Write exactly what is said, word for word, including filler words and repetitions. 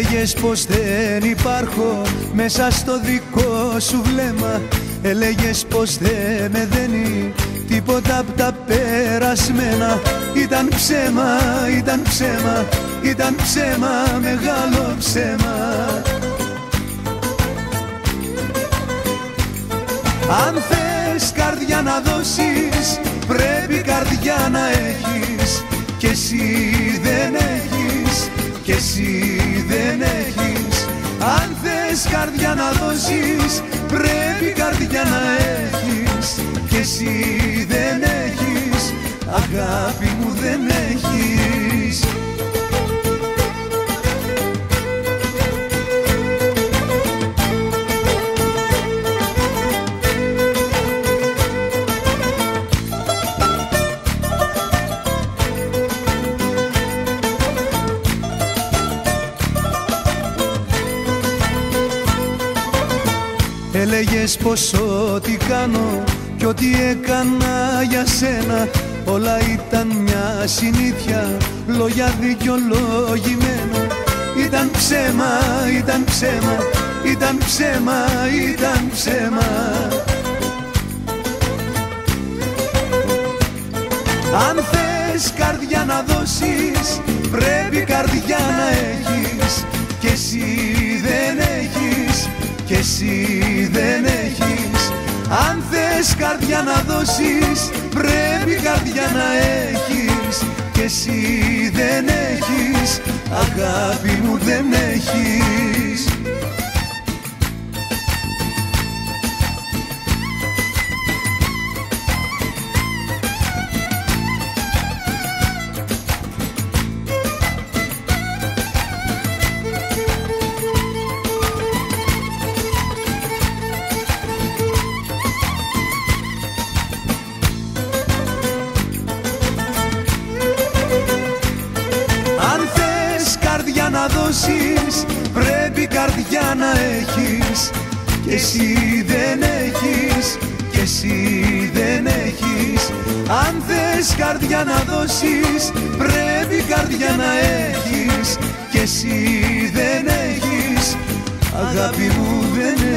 Έλεγες πως δεν υπάρχω μέσα στο δικό σου βλέμμα. Έλεγες πως δεν με δένει τίποτα απ' τα περασμένα. Ήταν ψέμα, ήταν ψέμα, ήταν ψέμα, μεγάλο ψέμα. Αν θες καρδιά να δώσεις, πρέπει καρδιά να έχεις. Κι εσύ δεν έχεις, κι εσύ δεν έχεις. Αν θες καρδιά να δώσεις, πρέπει καρδιά να έχεις. Κι εσύ δεν έχεις, αγάπη μου δεν έχεις. Έλεγες πως ό,τι κάνω κι ό,τι έκανα για σένα όλα ήταν μια συνήθεια, λόγια δικαιολογημένα. Ήταν ψέμα, ήταν ψέμα, ήταν ψέμα, ήταν ψέμα. Αν θες καρδιά να δώσεις, πρέπει καρδιά να έχεις. Κι εσύ δεν έχεις, κι εσύ δεν έχεις. Αν θες καρδιά να δώσεις, πρέπει καρδιά να έχεις. Κι εσύ δεν έχεις, αγάπη μου δεν έχεις. Να δώσεις, πρέπει καρδιά να έχεις. Κι εσύ δεν έχεις, κι εσύ δεν έχεις. Αν θες καρδιά να δώσεις, πρέπει καρδιά να έχεις. Κι εσύ δεν έχεις, αγάπη μου δεν έχεις.